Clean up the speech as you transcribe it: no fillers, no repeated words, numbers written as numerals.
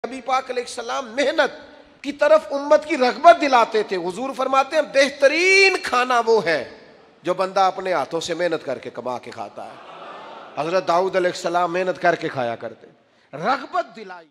नबी पाक अलैहिस्सलाम मेहनत की तरफ उम्मत की रग़बत दिलाते थे। हुजूर फरमाते हैं बेहतरीन खाना वो है जो बंदा अपने हाथों से मेहनत करके कमा के खाता है। हजरत दाऊद अलैहिस्सलाम मेहनत करके खाया करते, रग़बत दिलाई।